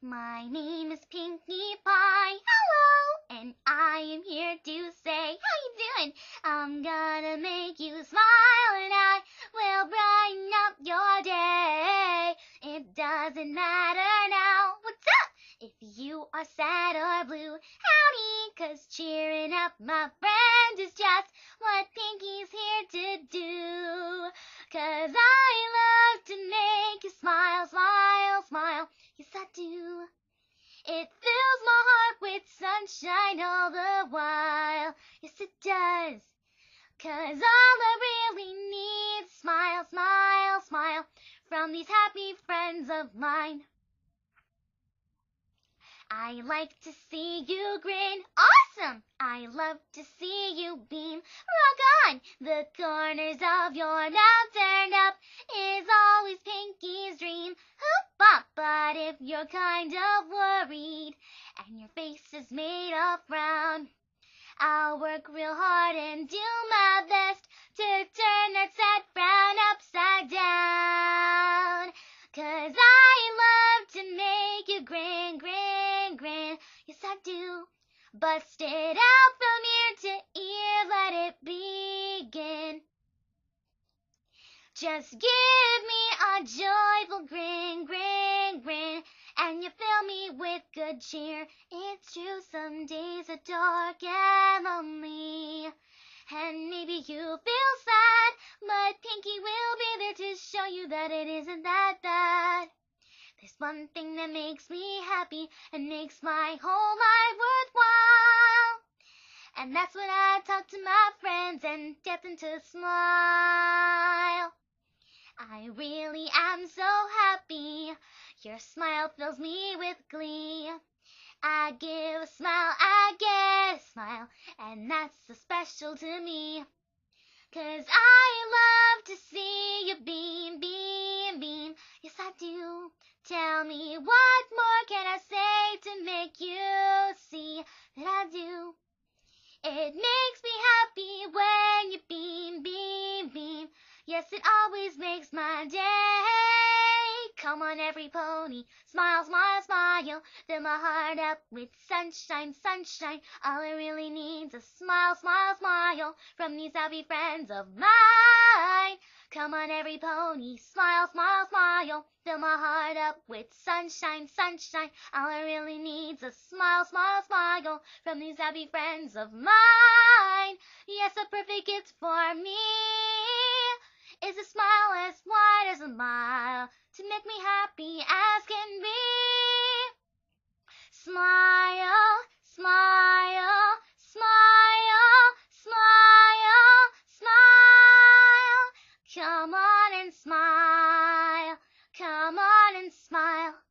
My name is Pinkie Pie, hello, and I am here to say, how you doing? I'm gonna make you smile and I will brighten up your day. It doesn't matter now, what's up? If you are sad or blue, howdy, 'cause cheering up my friend is just what Pinkie's here to do. 'Cause I love to make you smile, smile, smile, yes I do. It fills my heart with sunshine all the while, yes it does. 'Cause all I really need is smile, smile, smile from these happy friends of mine. I like to see you grin, awesome! I love to see you beam, rock on! The corners of your mouth turned up is always Pinkie's dream. Hoop-bop, but if you're kind of worried and your face is made of frown, I'll work real hard and do my best to turn that sad frown upside down. 'Cause I love to make you grin, grin, grin, yes I do. Bust it out from ear to ear, let it begin. Just give me a joyful grin, grin, grin, and you fill me with good cheer. It's true, some days are dark and lonely, and maybe you feel sad, but Pinkie will be there to show you that it isn't that bad. There's one thing that makes me happy and makes my whole life worthwhile, and that's when I talk to my friends and get them to smile. I really am so happy, your smile fills me with glee. I give a smile, I get a smile, and that's so special to me. 'Cause I love to see you beam, beam, beam, yes I do. Tell me, what more can I say to make you see that I do? It makes me happy when you beam, beam, beam, yes it always makes my day. Come on every pony, smile, smile, smile, fill my heart up with sunshine, sunshine. All I really need's a smile, smile, smile from these happy friends of mine. Come on every pony, smile, smile, smile, fill my heart up with sunshine, sunshine. All I really need's a smile, smile, smile from these happy friends of mine. Yes, a perfect gift for me is a smile as wide as a mile to make me happy as can be. Smile, smile, smile, smile, smile. Come on and smile. Come on and smile.